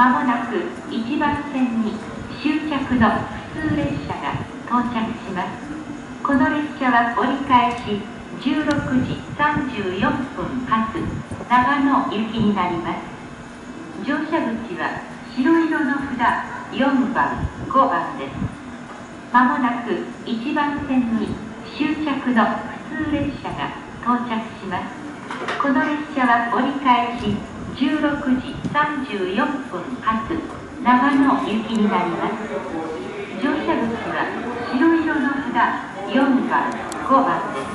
まもなく1番線に終着の普通列車が到着します。この列車は折り返し16時34分発長野行きになります。乗車口は白色の札4番、5番です。まもなく1番線に終着の普通列車が到着します。この列車は折り返し16時34分発長野行きになります。乗車口は白色の札4番、5番です。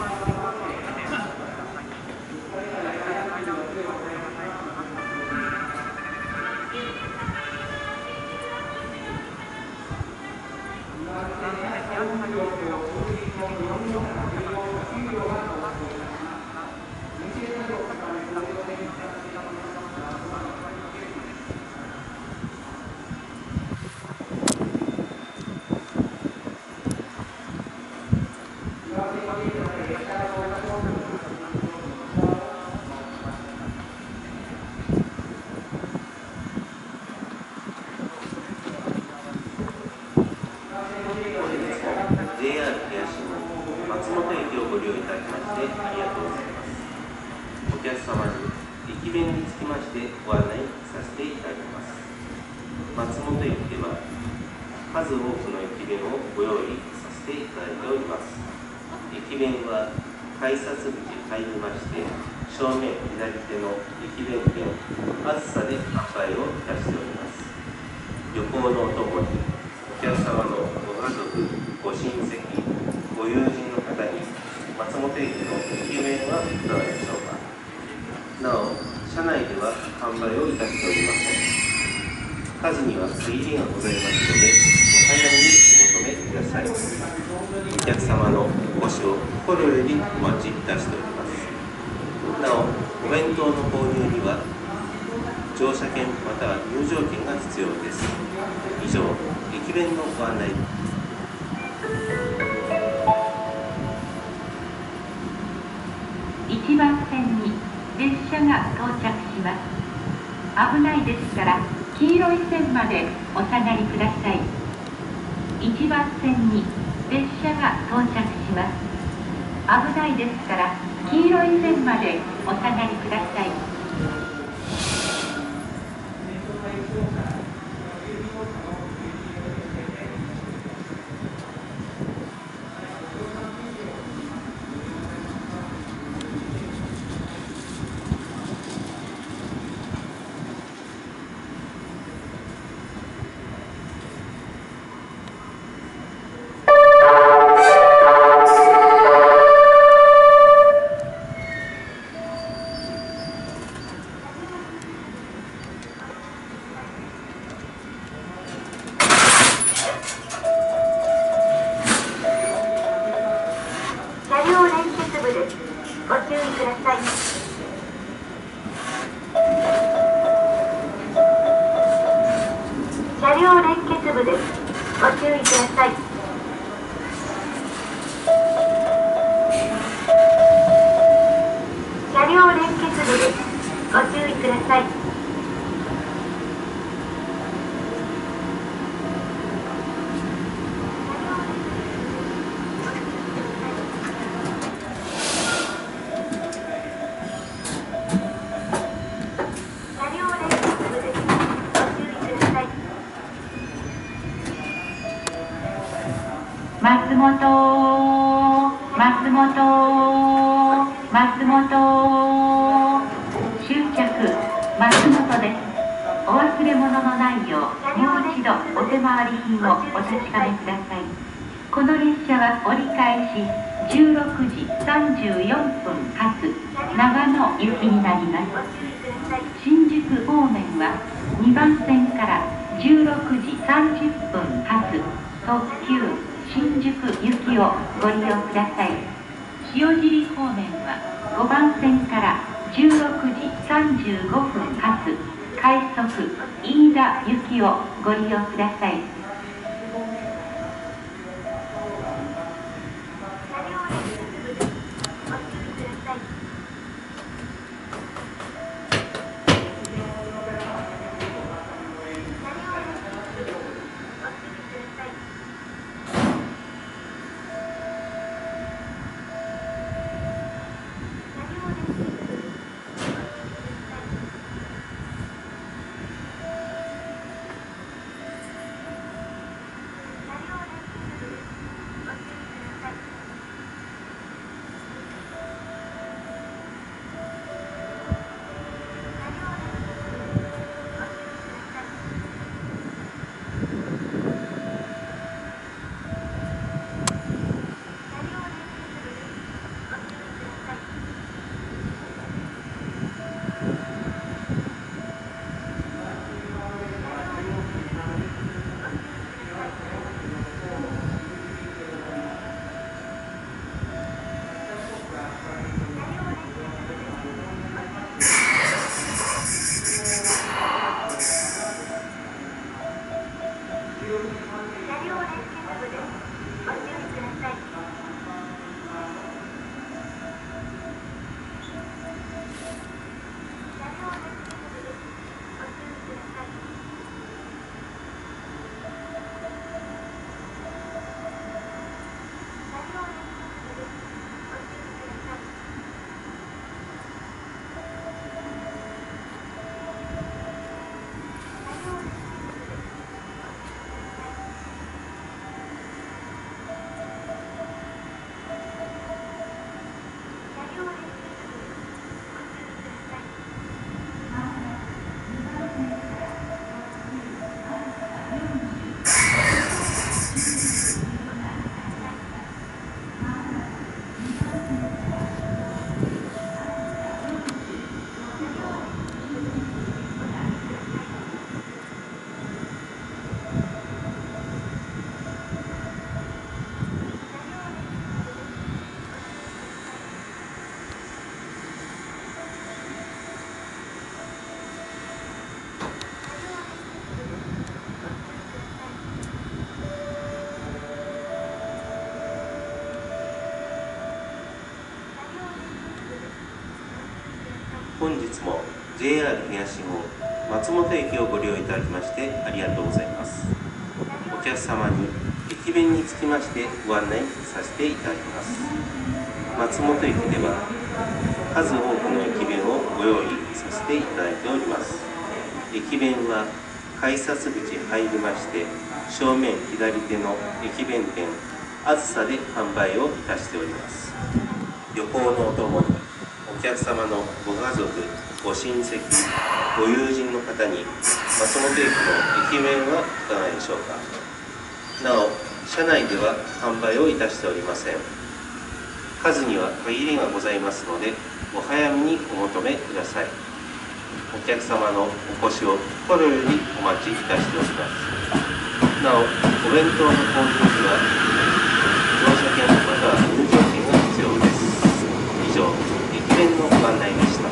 数多くの駅弁をご用意させていただいております。駅弁は改札口入りまして正面左手の駅弁券あずさで販売をいたしております。旅行のお供にお客様のご家族、ご親戚、ご友人の方に松本駅の駅弁はいかがでしょうか。なお車内では販売をいたしておりません。数には限りがございますのでお早めにお求めください。お客様のお越しを心よりお待ちいたしております。なおお弁当の購入には乗車券または入場券が必要です。以上、駅弁のご案内。 1番線に列車が到着します。危ないですから黄色い線までお下がりください。1番線に列車が到着します。危ないですから黄色い線までお下がりください。松本終着松本です。お忘れ物のないようもう一度お手回り品をお確かめください。この列車は折り返し16時34分発長野行きになります。新宿方面は2番線から16時30分発特急新宿行きをご利用ください。塩尻方面は5番線から16時35分発快速飯田行きをご利用ください。 本日も JR 東号松本駅をご利用いただきましてありがとうございます。お客様に駅弁につきましてご案内させていただきます。松本駅では数多くの駅弁をご用意させていただいております。駅弁は改札口入りまして正面左手の駅弁店あずさで販売をいたしております。旅行のお供にお客様のご家族、ご親戚、ご友人の方に松本駅の駅弁はいかがでしょうか。なお、車内では販売をいたしておりません。数には限りがございますので、お早めにお求めください。お客様のお越しを心よりお待ちいたしております。なお、お弁当の購入には乗車券または入場券が必要です。以上、駅弁のご案内でした。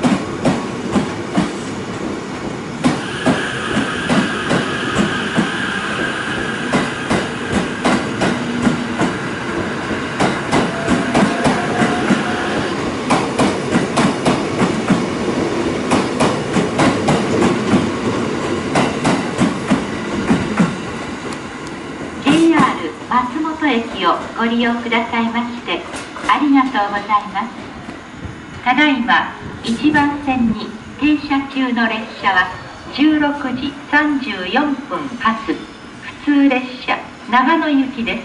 松本駅をご利用くださいましてありがとうございます。ただいま1番線に停車中の列車は16時34分発普通列車長野行きです。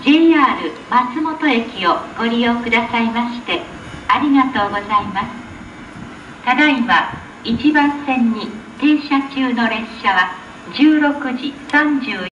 JR 松本駅をご利用くださいましてありがとうございます。ただいま1番線に停車中の列車は16時34分